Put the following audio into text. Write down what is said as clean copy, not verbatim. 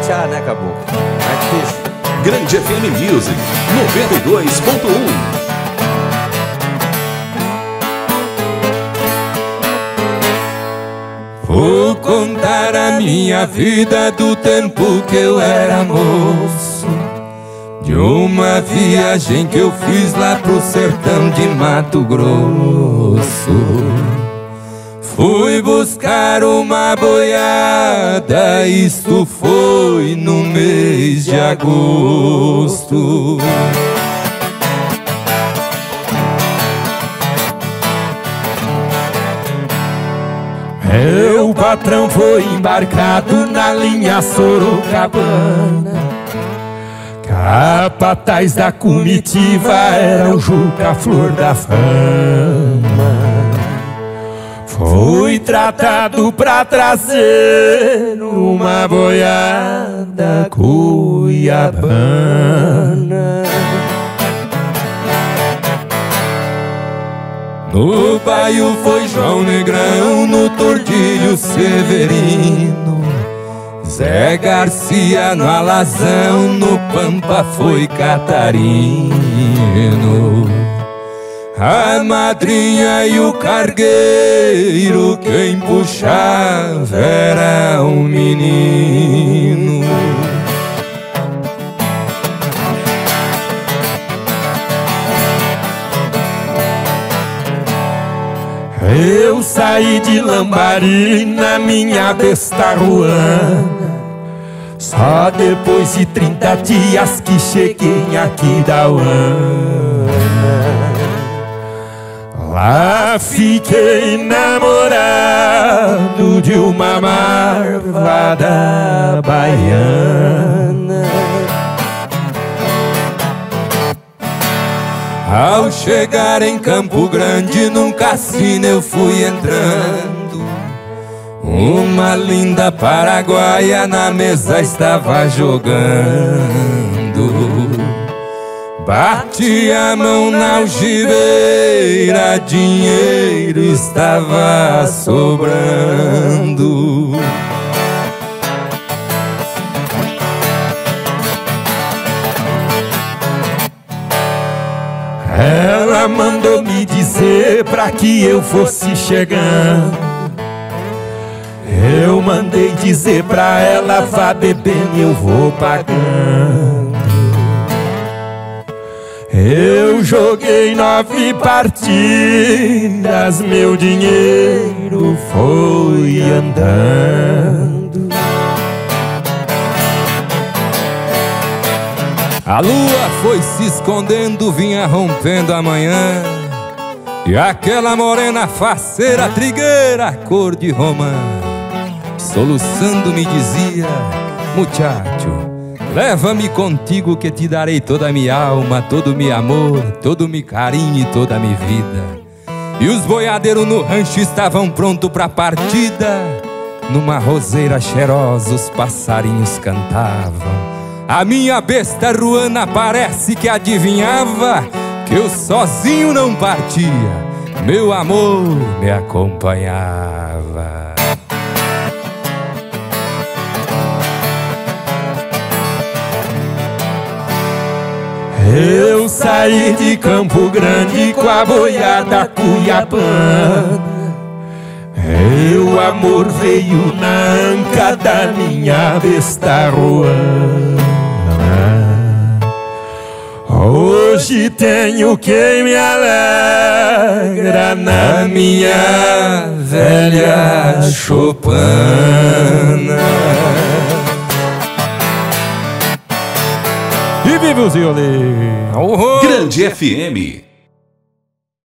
tchá, né, caboclo? É difícil. Grande FM Music 92.1. Vou contar a minha vida do tempo que eu era moço, de uma viagem que eu fiz lá pro sertão de Mato Grosso. Fui buscar uma boiada, isto foi no mês de agosto. Meu patrão foi embarcado na linha Sorocabana, capataz da comitiva era o Juca Flor da Fama. Fui tratado pra trazer uma boiada cuiabana. No baio foi João Negrão, no Tordilho Severino, Zé Garcia no Alazão, no Pampa foi Catarino. A madrinha e o cargueiro, quem puxava era um menino. Eu saí de Lambari na minha besta ruana, só depois de 30 dias que cheguei em Aquidauana. Lá fiquei namorado de uma marvada baiana. Ao chegar em Campo Grande, num cassino eu fui entrando. Uma linda paraguaia na mesa estava jogando. Bati a mão na algibeira, dinheiro estava sobrando. Ela mandou me dizer pra que eu fosse chegando. Eu mandei dizer pra ela, vá bebendo, eu vou pagando. Eu joguei 9 partidas, meu dinheiro foi andando. A lua foi se escondendo, vinha rompendo a manhã, e aquela morena faceira, trigueira, cor de romã, soluçando me dizia, muchacho, leva-me contigo que te darei toda a minha alma, todo o meu amor, todo o meu carinho e toda a minha vida. E os boiadeiros no rancho estavam prontos pra partida. Numa roseira cheirosa os passarinhos cantavam. A minha besta ruana parece que adivinhava que eu sozinho não partia, meu amor me acompanhava. Eu saí de Campo Grande com a boiada cuiabana. Meu amor veio na anca da minha besta ruana. Hoje tenho quem me alegra na minha velha choupana. E viva os violeiros! Grande FM